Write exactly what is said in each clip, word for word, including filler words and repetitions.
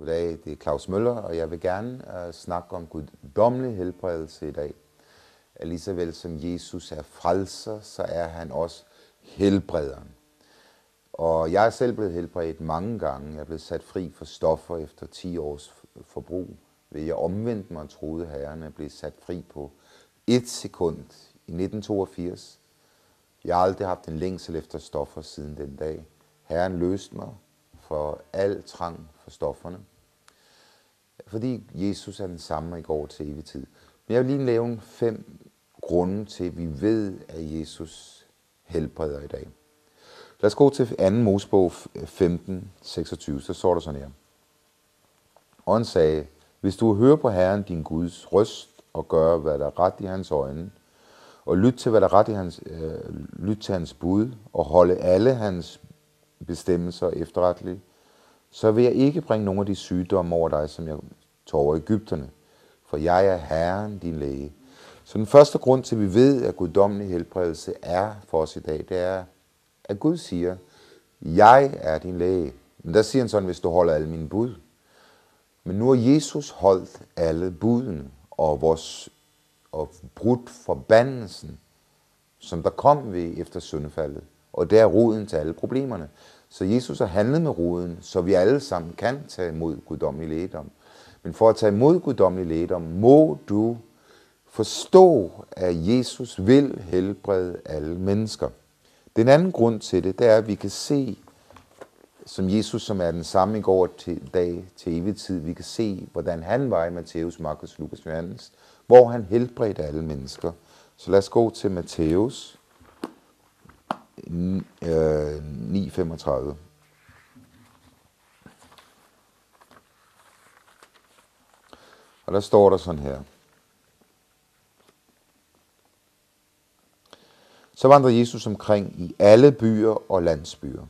Goddag, det er Claus Møller, og jeg vil gerne uh, snakke om guddommelig helbredelse i dag. Ligesåvel som Jesus er frelser, så er han også helbrederen. Og jeg er selv blevet helbredt mange gange. Jeg er blevet sat fri for stoffer efter ti års forbrug. Ved jeg omvendte mig og troede Herren er blevet sat fri på et sekund i nitten toogfirs. Jeg har aldrig haft en længsel efter stoffer siden den dag. Herren løste mig for al trang for stofferne. Fordi Jesus er den samme i går til evig tid. Men jeg vil lige nævne fem grunde til, at vi ved, at Jesus helbreder i dag. Lad os gå til anden Mosebog femten seksogtyve, så står der sådan her. Og han sagde, hvis du hører på Herren din Guds røst og gør, hvad der er ret i hans øjne, og lyt til, hvad der er ret i hans, øh, lyt til hans bud, og holde alle hans bestemmelser efterretteligt, så vil jeg ikke bringe nogle af de sygdomme over dig, som jeg tog over Egypterne, for jeg er Herren, din læge. Så den første grund til, at vi ved, at guddommelig helbredelse er for os i dag, det er, at Gud siger, jeg er din læge. Men der siger han sådan, hvis du holder alle mine bud. Men nu har Jesus holdt alle budene, og, vores, og brudt forbandelsen, som der kom ved efter syndefaldet. Og det er roden til alle problemerne. Så Jesus har handlet med roden, så vi alle sammen kan tage imod guddommelig lægedom. Men for at tage imod guddommelig lægedom, må du forstå, at Jesus vil helbrede alle mennesker. Den anden grund til det, det er, at vi kan se, som Jesus, som er den samme i går til dag til evig tid, vi kan se, hvordan han var i Matthæus, Markus, Lukas, Johannes, hvor han helbredte alle mennesker. Så lad os gå til Matthæus ni femogtredive. Og der står der sådan her. Så vandrede Jesus omkring i alle byer og landsbyer.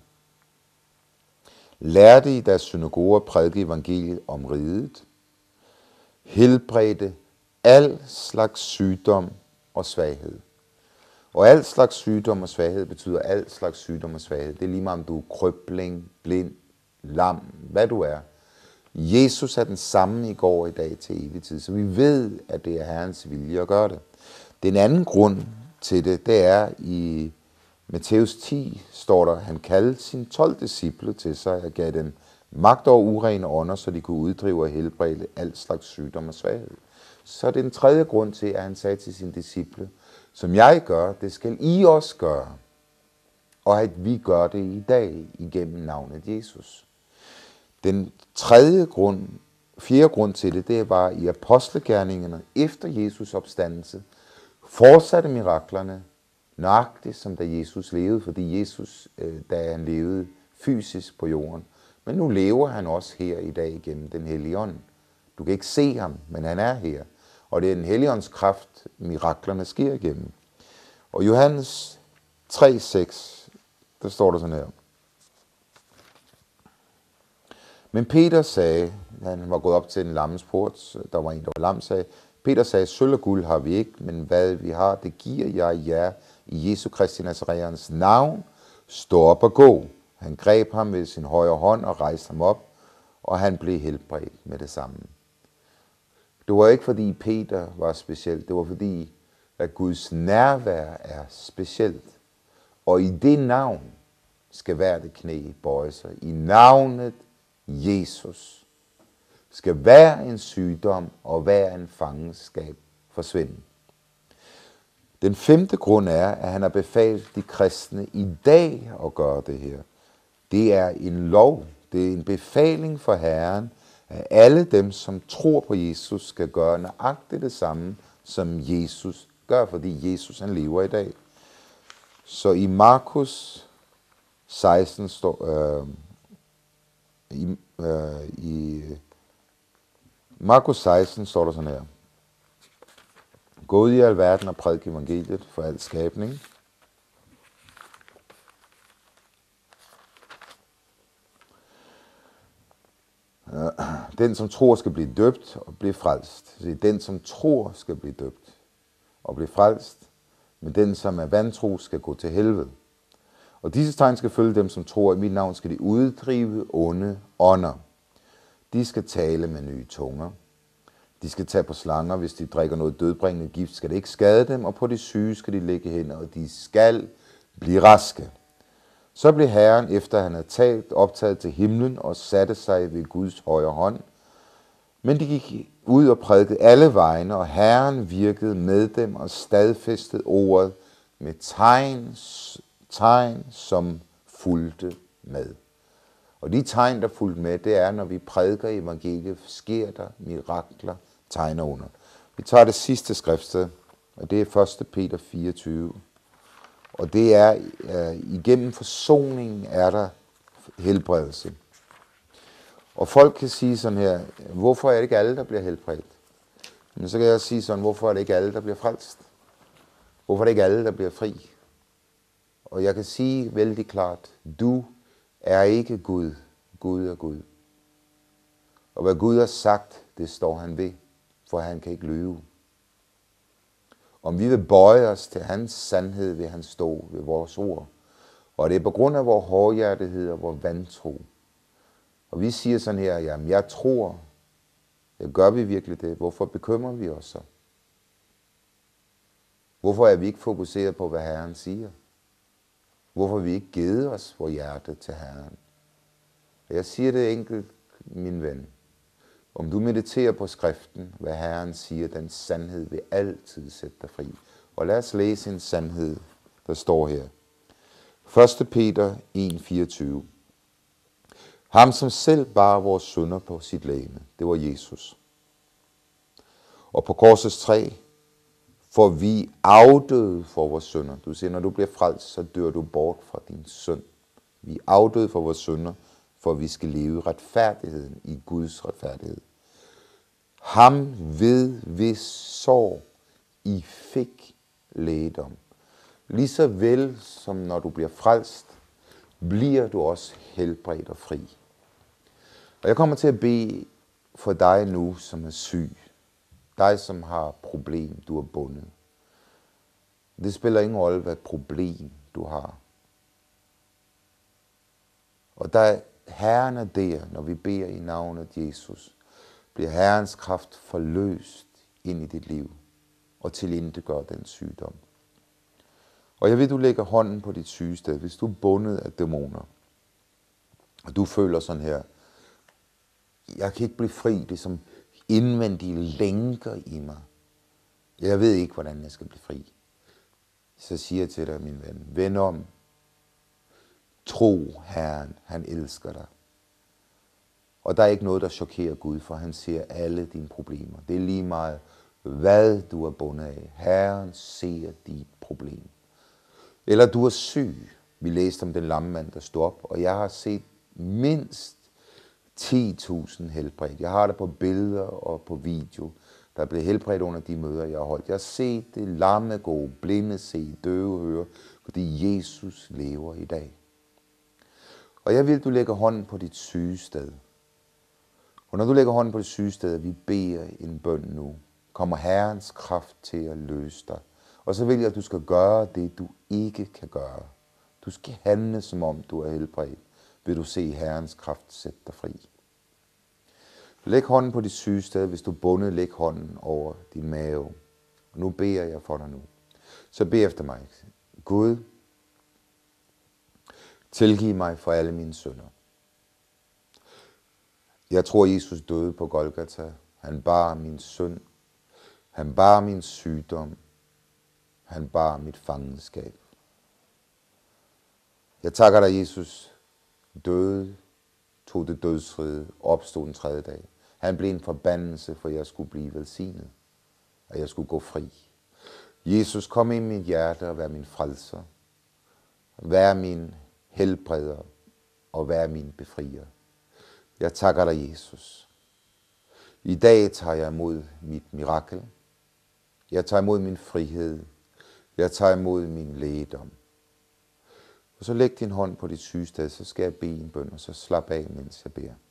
Lærte i deres synagoger prædike evangeliet om riget. Helbredte al slags sygdom og svaghed. Og al slags sygdom og svaghed betyder al slags sygdom og svaghed. Det er lige meget om du er krøbling, blind, lam, hvad du er. Jesus er den samme i går i dag til evig tid, så vi ved, at det er Herrens vilje at gøre det. Den anden grund til det, det er i Matthæus ti, står der, han kaldte sine tolv disciple til sig og gav dem magt over urene ånder, så de kunne uddrive og helbrede al slags sygdom og svaghed. Så det er den tredje grund til, at han sagde til sine disciple, som jeg gør, det skal I også gøre. Og at vi gør det i dag igennem navnet Jesus. Den tredje grund, fjerde grund til det, det var i apostlegerningerne efter Jesus opstandelse, fortsatte miraklerne nøjagtigt som da Jesus levede, fordi Jesus, da han levede fysisk på jorden, men nu lever han også her i dag igennem den hellige ånd. Du kan ikke se ham, men han er her. Og det er den hellige ånds kraft, miraklerne sker igennem. Og Johannes tre seks, der står der sådan her. Men Peter sagde, han var gået op til en lammens port, der var en, der var lam, sagde, Peter sagde, sølv og guld har vi ikke, men hvad vi har, det giver jeg jer i Jesu Kristi Nazareans navn. Stå op og gå. Han greb ham ved sin højre hånd og rejste ham op, og han blev helbredt med det samme. Det var ikke fordi Peter var speciel, det var fordi, at Guds nærvær er specielt. Og i det navn skal hver det knæ bøje sig. I navnet Jesus skal hver en sygdom og hver en fangenskab forsvinde. Den femte grund er, at han har befalet de kristne i dag at gøre det her. Det er en lov, det er en befaling for Herren, at alle dem, som tror på Jesus, skal gøre nøjagtigt det samme, som Jesus gør, fordi Jesus han lever i dag. Så i Markus seksten står øh, i, øh, i Markus seksten står der sådan her. Gå ud i al verden og prædik evangeliet for al skabning. Den, som tror, skal blive døbt og blive frelst. Den, som tror, skal blive døbt og blive frelst. Men den, som er vantro, skal gå til helvede. Og disse tegn skal følge dem, som tror, i mit navn skal de uddrive onde ånder. De skal tale med nye tunger. De skal tage på slanger, hvis de drikker noget dødbringende gift, skal det ikke skade dem, og på de syge skal de lægge hænder, og de skal blive raske. Så blev Herren, efter han havde talt, optaget til himlen og satte sig ved Guds højre hånd. Men de gik ud og prædikede alle vegne, og Herren virkede med dem og stadfæstede ordet med tegn, tegn som fulgte med. Og de tegn, der fulgte med, det er, når vi prædiker evangeliet, sker der mirakler, tegn og under. Vi tager det sidste skriftsted, og det er første Peter fireogtyve. Og det er, uh, igennem forsoningen er der helbredelse. Og folk kan sige sådan her, hvorfor er det ikke alle, der bliver helbredt? Men så kan jeg sige sådan, hvorfor er det ikke alle, der bliver frelst? Hvorfor er det ikke alle, der bliver fri? Og jeg kan sige vældig klart, du er ikke Gud. Gud er Gud. Og hvad Gud har sagt, det står han ved, for han kan ikke lyve. Om vi vil bøje os til hans sandhed, vil han stå ved vores ord. Og det er på grund af vores hårdhjertighed og vores vantro. Og vi siger sådan her, jamen jeg tror, ja, gør vi virkelig det? Hvorfor bekymrer vi os så? Hvorfor er vi ikke fokuseret på, hvad Herren siger? Hvorfor har vi ikke givet os vores hjerte til Herren? Jeg siger det enkelt, min ven. Om du mediterer på skriften, hvad Herren siger, den sandhed vil altid sætte dig fri. Og lad os læse en sandhed, der står her. første Peter en fireogtyve. Ham som selv bar vores synder på sit legeme, det var Jesus. Og på korsets træ, for vi afdøde for vores synder. Du siger, når du bliver frelst, så dør du bort fra din synd. Vi afdøde for vores synder, for vi skal leve retfærdigheden i Guds retfærdighed. Ham ved hvis sår I fik lægedom. Lige så vel som når du bliver frelst, bliver du også helbredt og fri. Og jeg kommer til at bede for dig nu, som er syg. Dig, som har problem, du er bundet. Det spiller ingen rolle, hvad problem du har. Og der Herren er der, når vi beder i navnet Jesus, bliver Herrens kraft forløst ind i dit liv og tilintetgør den sygdom. Og jeg vil, du lægger hånden på dit sygested, hvis du er bundet af dæmoner, og du føler sådan her, jeg kan ikke blive fri, det er som indvendige lænker i mig. Jeg ved ikke, hvordan jeg skal blive fri. Så siger jeg til dig, min ven, vend om. Tro Herren, han elsker dig. Og der er ikke noget, der chokerer Gud, for han ser alle dine problemer. Det er lige meget, hvad du er bundet af. Herren ser dit problem. Eller du er syg. Vi læste om den lamme mand, der stod op, og jeg har set mindst ti tusind helbredt. Jeg har det på billeder og på video, der blev helbredt under de møder, jeg har holdt. Jeg har set det lamme gå, blinde se, døve høre, fordi Jesus lever i dag. Og jeg vil, du lægger hånden på dit sygested. Og når du lægger hånden på dit sygested, vi beder en bøn nu, kommer Herrens kraft til at løse dig. Og så vil jeg, at du skal gøre det, du ikke kan gøre. Du skal handle, som om du er helbredt. Vil du se Herrens kraft sætte dig fri. Læg hånden på dit sygested. Hvis du er bundet, læg hånden over din mave. Og nu beder jeg for dig nu. Så bed efter mig. Gud, tilgiv mig for alle mine synder. Jeg tror, Jesus døde på Golgata. Han bar min synd. Han bar min sygdom. Han bar mit fangenskab. Jeg takker dig, Jesus, døde, tog det dødsrige, opstod den tredje dag. Han blev en forbandelse, for jeg skulle blive velsignet, og jeg skulle gå fri. Jesus, kom ind i mit hjerte og vær min frelser. Vær min helbreder og vær min befrier. Jeg takker dig, Jesus. I dag tager jeg imod mit mirakel. Jeg tager imod min frihed. Jeg tager imod min lægedom. Og så læg din hånd på dit sygested, så skal jeg bede en bøn, og så slap af, mens jeg beder.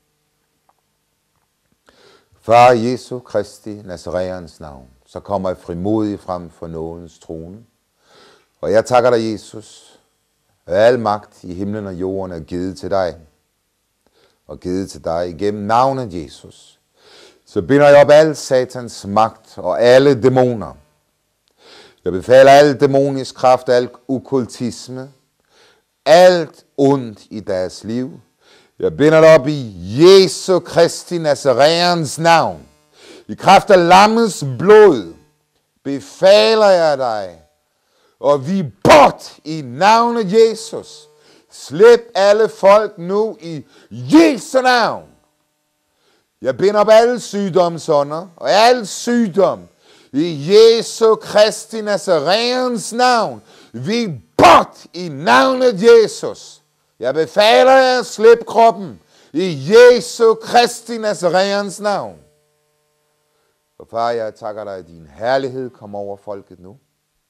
Far Jesu Kristi Nazareans navn, så kommer jeg frimodig frem for nådens trone. Og jeg takker dig, Jesus, at al magt i himlen og jorden er givet til dig. og givet til dig igennem navnet Jesus, så binder jeg op al satans magt og alle dæmoner. Jeg befaler al dæmonisk kraft, al okkultisme, alt ondt i deres liv. Jeg binder det op i Jesu Kristi Nazareans navn. I kraft af lammets blod befaler jeg dig, og vi bort i navnet Jesus. Slip alle folk nu i Jesu navn. Jeg binder op alle sygdomsånder og al sygdom i Jesu Kristi Nazareans navn. Vi bort i navnet Jesus. Jeg befaler jer at slippe kroppen i Jesu Kristi Nazareans navn. Og far, jeg takker dig, at din herlighed kommer over folket nu.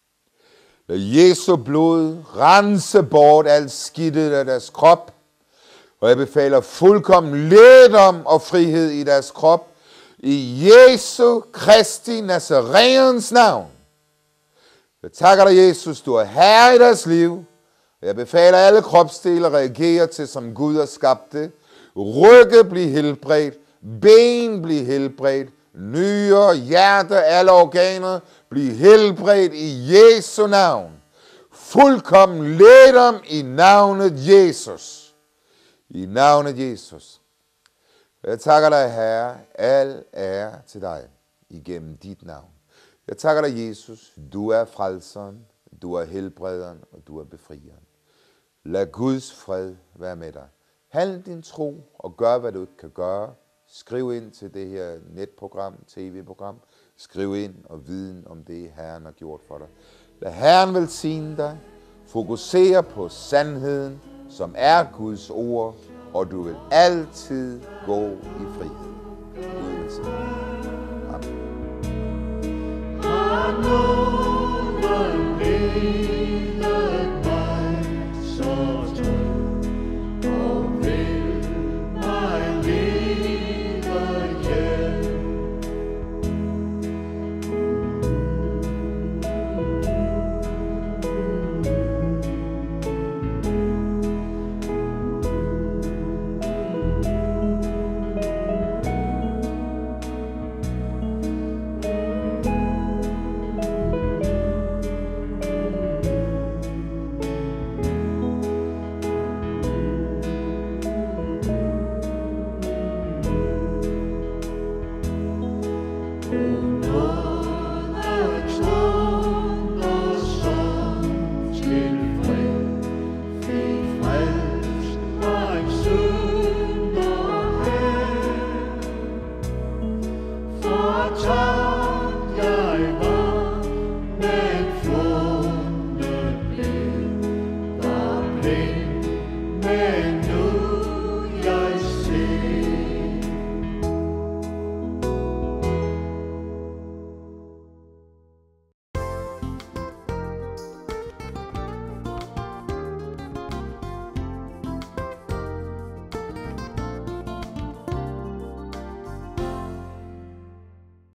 Lad Jesu blod rense bort alt skidtet af deres krop. Og jeg befaler fuldkommen lægedom og frihed i deres krop. I Jesu Kristi Nazareans navn. Jeg takker dig, Jesus, du er herre i deres liv. Jeg befaler alle kropsdele at reagere til, som Gud har skabt det. Rygge bliver helbredt. Ben bliver helbredt. Nyrer, hjerte, alle organer bliver helbredt i Jesu navn. Fuldkommen lægedom i navnet Jesus. I navnet Jesus. Jeg takker dig, Herre, al ære til dig igennem dit navn. Jeg takker dig, Jesus, du er frelseren, du er helbrederen, og du er befrieren. Lad Guds fred være med dig. Handl din tro og gør, hvad du kan gøre. Skriv ind til det her netprogram, tv-program. Skriv ind og viden om det, Herren har gjort for dig. Lad Herren velsigne dig. Fokuser på sandheden, som er Guds ord, og du vil altid gå i frihed. Gud velsigne dig. Amen. Amen.